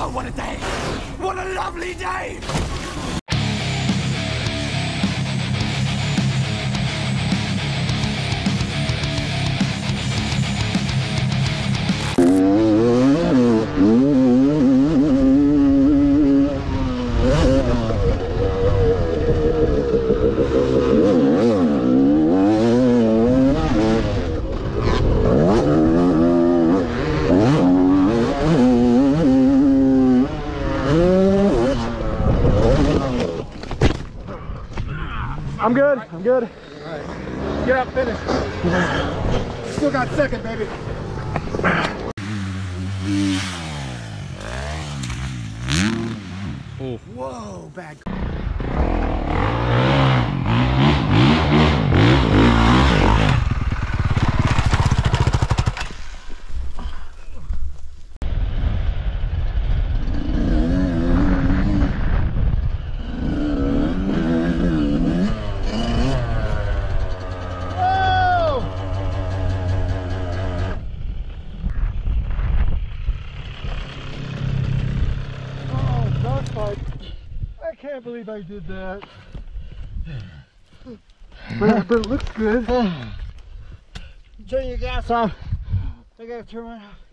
Oh, what a day! What a lovely day! I'm good. I'm good. All right. Get up, finish. Still got second, baby. Oh. Whoa, bad. I can't believe I did that. But it looks good. Turn your gas off. I gotta turn mine off.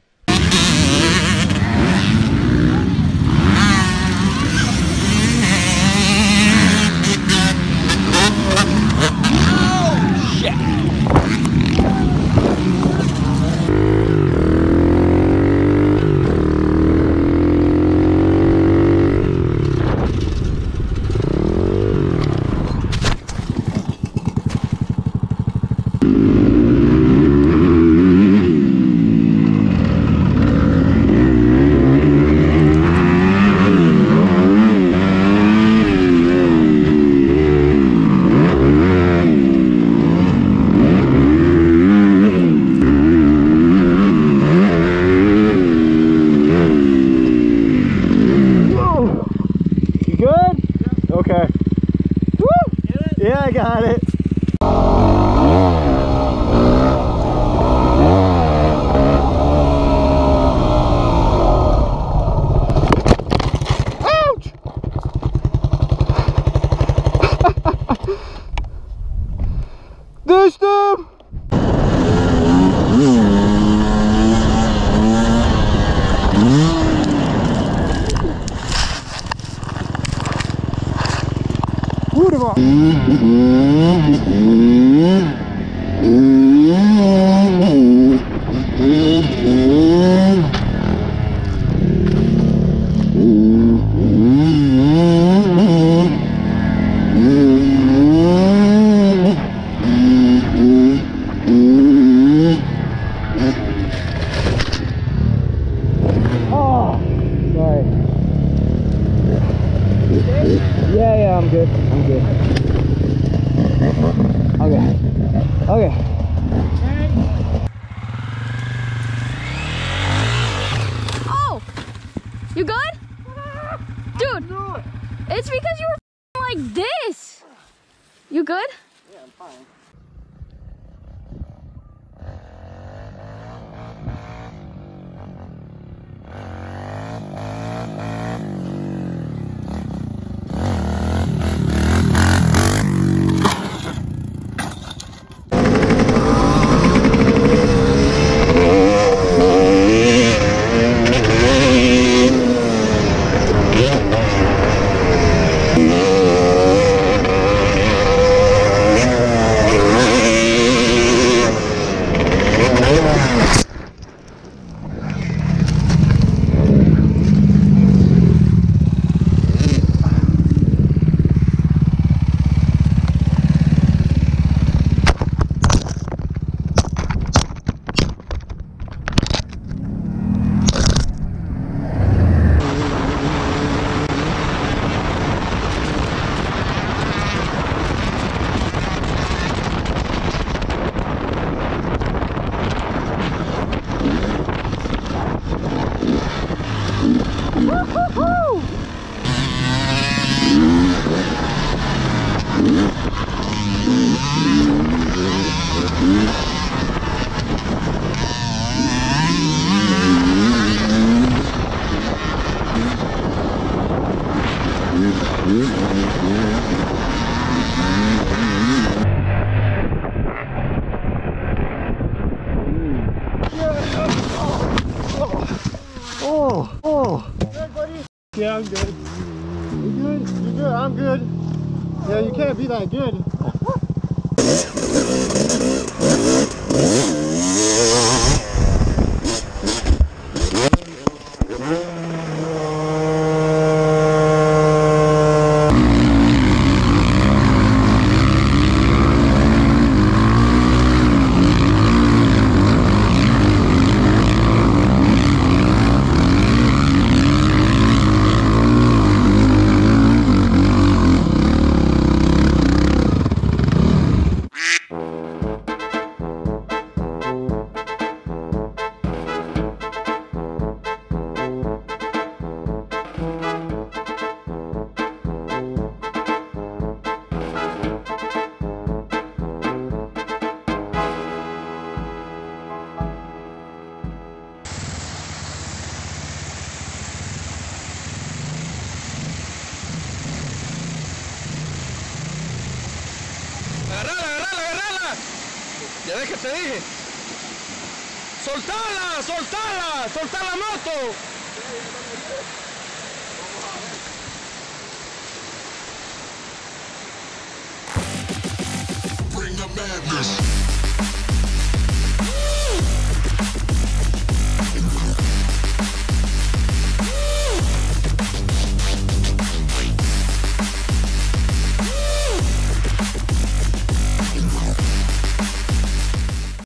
Oh, shit! Okay. Woo! Yeah, I got it. Ouch! Düştüm. Kurwa! Oh, sorry. Yeah, I'm good. I'm good. Okay. Okay. Oh! You good? Dude, it's because you were like this. You good? Yeah, I'm fine. Oh. Good, buddy? Yeah, I'm good. You good? You good? I'm good. Yeah, you can't be that good. ¡Agárrala! Ya ves que te dije. ¡Soltala! ¡Soltá la moto! Bring the madness.